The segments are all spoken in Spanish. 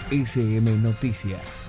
SM Noticias.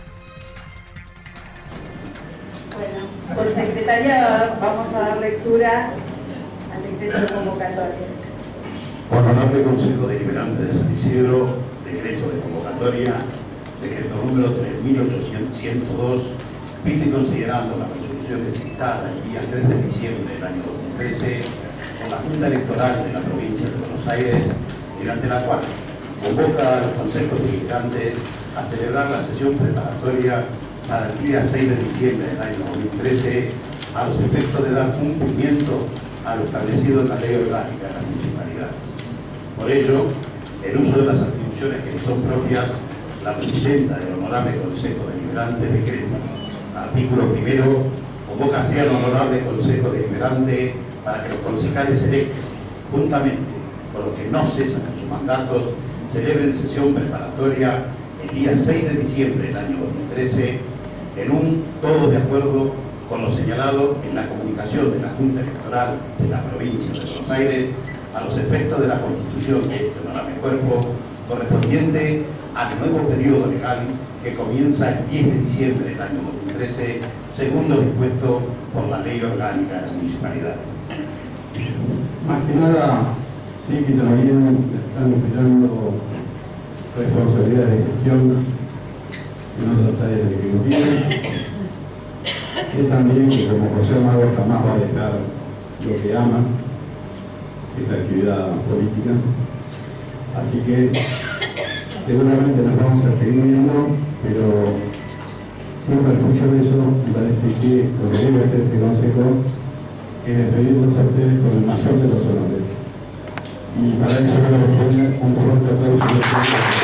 Bueno, por secretaría vamos a dar lectura al decreto de convocatoria. Honorable Consejo Deliberante de San Isidro, decreto de convocatoria, decreto número 3802, visto y considerando la resolución dictada el día 3 de diciembre del año 2013 por la Junta Electoral de la provincia de Buenos Aires, mediante la cual convoca a los consejos deliberantes a celebrar la sesión preparatoria para el día 6 de diciembre del año 2013 a los efectos de dar cumplimiento a lo establecido en la ley orgánica de la municipalidad. Por ello, en uso de las atribuciones que le son propias, la presidenta del Honorable Consejo Deliberante decreta: artículo primero, convócase al Honorable Consejo Deliberante para que los concejales electos, juntamente con los que no cesan en sus mandatos, celebren sesión preparatoria el día 6 de diciembre del año 2013, en un todo de acuerdo con lo señalado en la comunicación de la Junta Electoral de la provincia de Buenos Aires, a los efectos de la constitución de este honorable cuerpo, correspondiente al nuevo periodo legal que comienza el 10 de diciembre del año 2013, según lo dispuesto por la ley orgánica de la municipalidad. Más que nada, sé que también están esperando responsabilidades de gestión en otras áreas del Ejecutivo. Sé también que como José Amado jamás va a dejar lo que ama, esta actividad política. Así que seguramente nos vamos a seguir viendo, pero sin perjuicio de eso, me parece que lo que debe hacer este Consejo es despedirnos a ustedes con el mayor de los honores. Y para eso quiero poner un fuerte aplauso.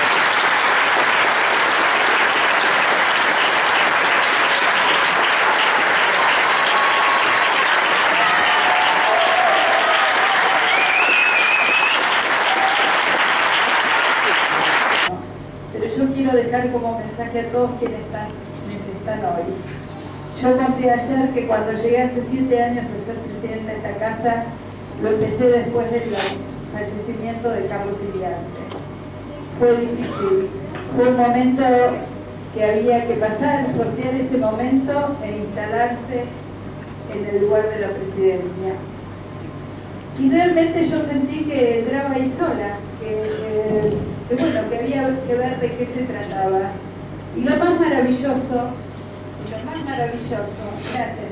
Yo quiero dejar como mensaje a todos quienes están hoy. Yo conté ayer que cuando llegué hace 7 años a ser presidenta de esta casa, lo empecé después del fallecimiento de Carlos Iriarte. Fue difícil, fue un momento que había que pasar, sortear ese momento e instalarse en el lugar de la presidencia. Y realmente yo sentí que entraba ahí sola, que bueno, que había que ver de qué se trataba. Y lo más maravilloso, gracias,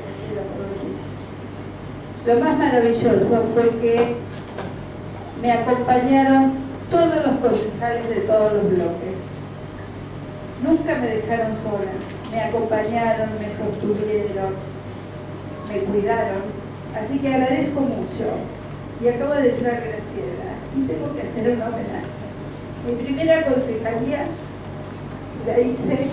lo más maravilloso fue que me acompañaron todos los concejales de todos los bloques. Nunca me dejaron sola, me acompañaron, me sostuvieron, me cuidaron. Así que agradezco mucho. Y acaba de entrar Graciela, y tengo que hacer un homenaje. Mi primera concejalía la hice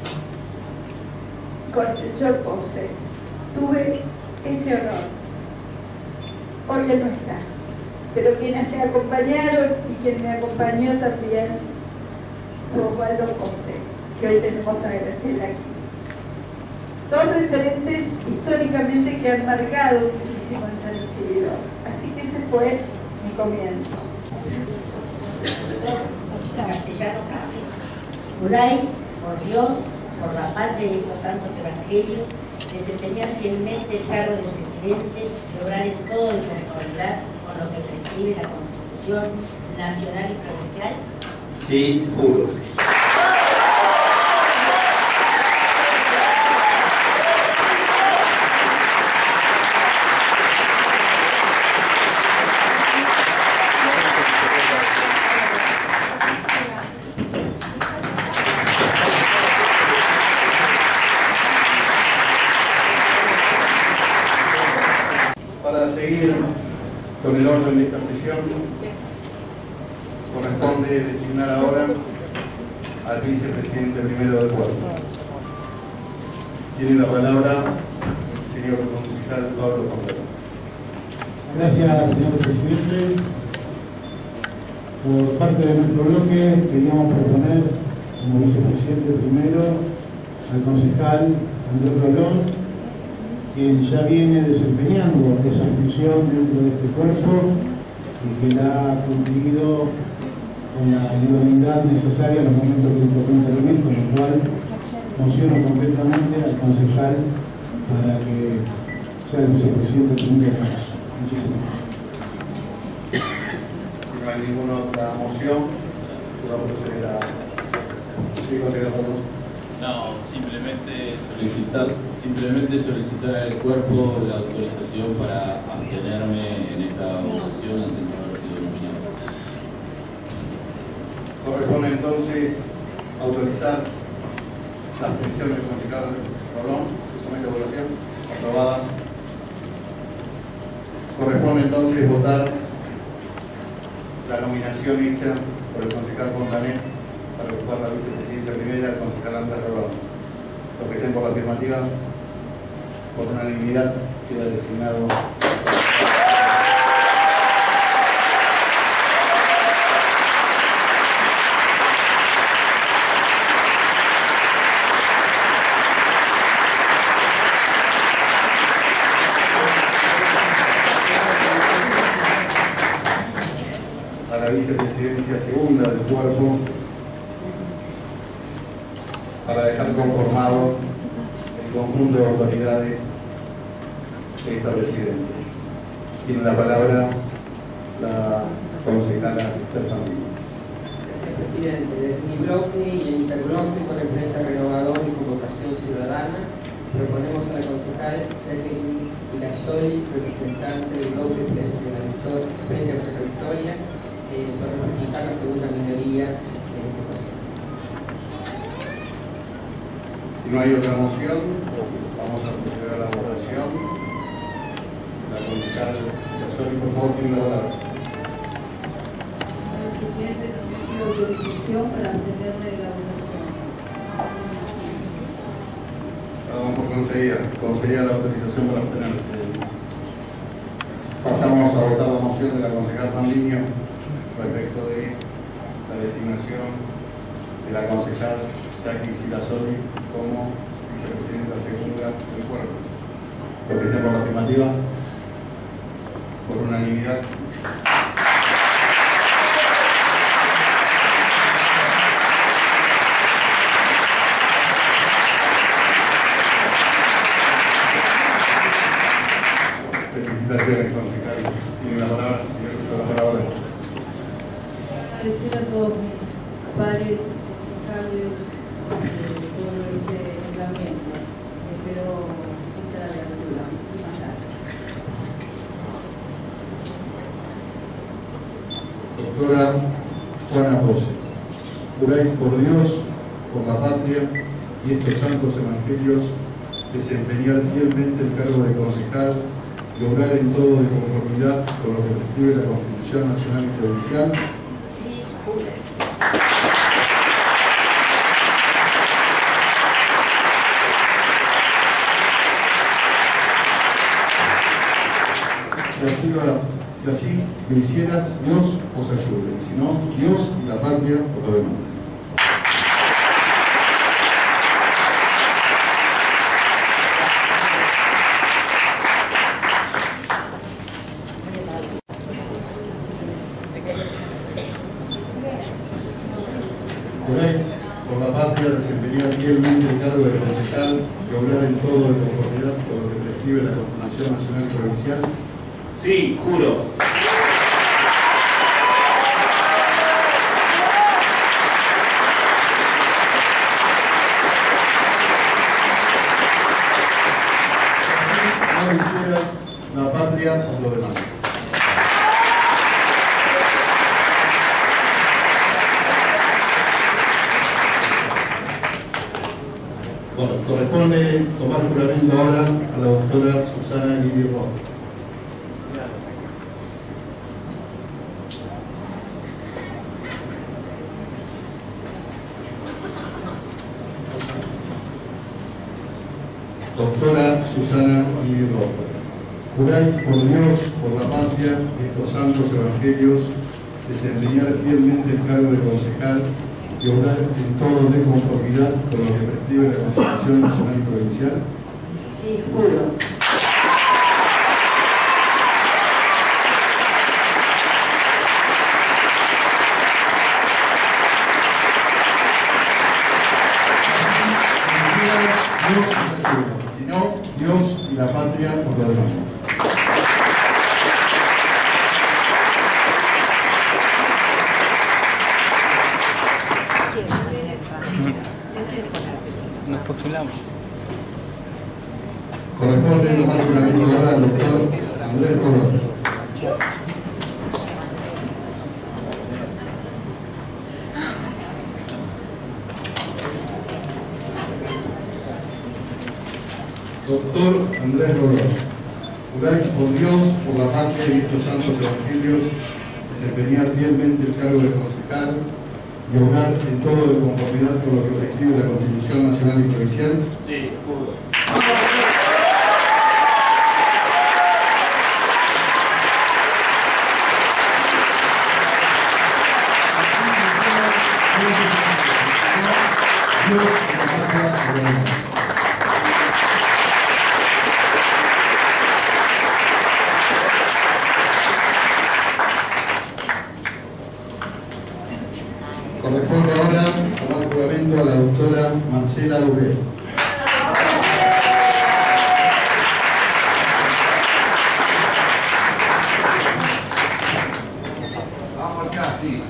con el Chor Pose. Tuve ese honor. Hoy él no está, pero quienes me acompañaron y quien me acompañó también fue Osvaldo Pose, que hoy tenemos a Graciela aquí. Dos referentes históricamente que han marcado muchísimo en San Isidro. Así que ese fue mi comienzo. Castellano cambio. Juráis por Dios, por la patria y los santos evangelios, desempeñar fielmente el cargo de presidente y obrar en todo de conformidad con lo que prescribe la Constitución nacional y provincial. Sí, juro. Para seguir con el orden de esta sesión, corresponde designar ahora al vicepresidente primero del cuerpo. Tiene la palabra el señor concejal Pablo Fontana. Gracias, señor presidente. Por parte de nuestro bloque, queríamos proponer como vicepresidente primero al concejal Andrés Rolón, quien ya viene desempeñando esa función dentro de este cuerpo y que la ha cumplido con la idoneidad necesaria en los momentos que le tocó intervenir, con lo cual funciono completamente al concejal para que sea el vicepresidente primero de la Cámara. Muchísimas gracias. Si no hay ninguna otra moción, va a proceder a... Sí, no, simplemente solicitar al cuerpo la autorización para abstenerme en esta votación antes de haber sido nominado. Corresponde entonces autorizar la abstención del concejal Rolón. Se somete a votación. Aprobada. Corresponde entonces votar la nominación hecha por el concejal Fontanet para ocupar la vicepresidencia primera del concejal Andrés Rolón. Los que estén por la afirmativa, por unanimidad, queda designado. A la vicepresidencia segunda del cuerpo, para dejar conformado el conjunto de autoridades de esta presidencia. Tiene la palabra la concejala Fernández. Gracias, presidente. Desde mi bloque y el interbloque con el Frente Renovador y Convocación Ciudadana, proponemos a la concejal Jacqueline Ilasoli, representante del bloque Frente a la Victoria, para representar la segunda minoría en esta ocasión. Si no hay otra moción, vamos a proceder a la votación. La concejal Ilasoli, por favor, tiene la palabra. El presidente también pido autorización para abstenerme de la votación. Damos por concedida la autorización para abstenerse. Pasamos a votar la moción de la concejal Fandiño respecto de la designación de la concejal Jacqueline Ilasoli como vicepresidenta segunda del cuerpo. Los que estén por la afirmativa, por unanimidad. Felicitaciones, concejal. Tiene la palabra. Agradecer a todos mis pares, concejales, todo este nombramiento. Espero estar a la altura. Muchísimas gracias. Doctora Juana José, juráis por Dios, por la patria y estos santos evangelios desempeñar fielmente el cargo de concejal y obrar en todo de conformidad con lo que prescribe la Constitución Nacional y Provincial. Sí, juro. Si así lo hicieras, Dios os ayude, y si no, Dios y la patria os lo demanden. Juráis por la patria desempeñar fielmente el cargo de concejal y obrar en todo de conformidad con lo que prescribe la Constitución Nacional y Provincial. Sí, juro. Si no lo hicieras, la patria os lo demanda. Bueno, corresponde tomar juramento ahora a la doctora Susana Lidia Roth. Doctora Susana Lidia Roth, juráis por Dios, por la patria y estos santos evangelios desempeñar fielmente el cargo de concejal y obrar en todo de conformidad con lo que prescribe la Constitución Nacional y Provincial. Sí, juro. patria por lo demás. Nos postulamos. Corresponde tomar juramento ahora al doctor Andrés Rolón. Doctor Andrés Rolón, juráis por Dios, por la patria y estos santos evangelios, desempeñar fielmente el cargo de concejal y obrar en todo de conformidad con lo que prescribe la Constitución Nacional y Provincial. Sí, juro. Dios, la patria, por lo demás. Corresponde ahora tomar juramento a la doctora Marcela Duque. Vamos acá, sí.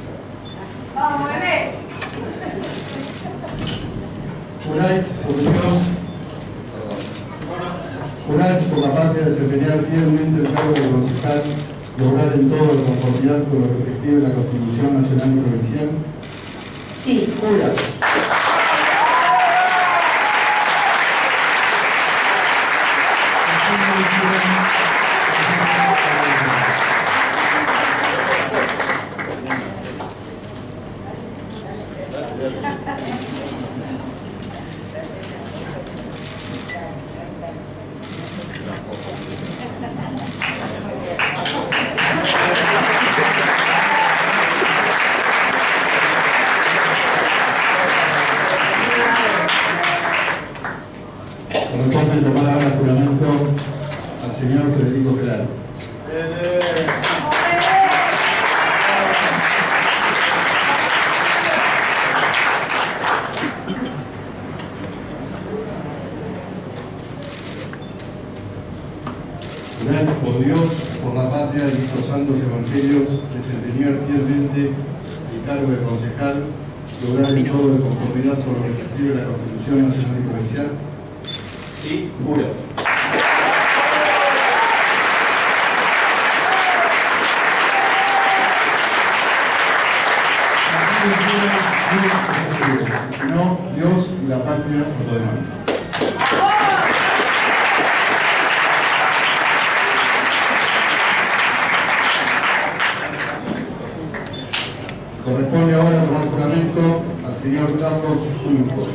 Juráis por Dios, juráis por la patria desempeñar fielmente el cargo de concejal y obrar en todo de conformidad con lo que prescribe la Constitución Nacional y Provincial. Sí, juro. Corresponde tomar ahora juramento al señor Federico Gerardo. Juráis por Dios, por la patria y estos santos evangelios, desempeñar fielmente el cargo de concejal y obrar en todo de conformidad con lo que prescribe la Constitución Nacional y Provincial. Sí, juro. Si no, Dios y la patria por lo demás. Corresponde ahora tomar juramento al señor Carlos Juncos.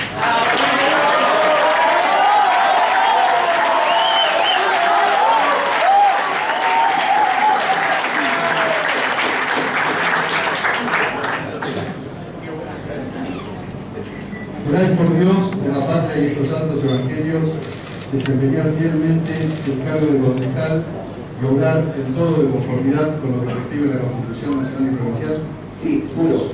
Juráis por Dios, por la patria y estos santos evangelios, desempeñar fielmente el cargo de concejal y obrar en todo de conformidad con lo que prescribe la Constitución Nacional y Provincial. Sí, juro.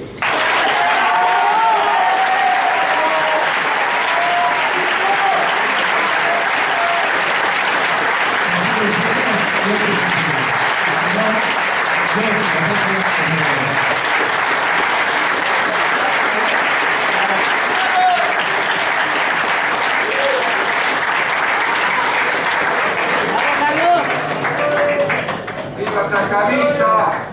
¡Viva Chacarita!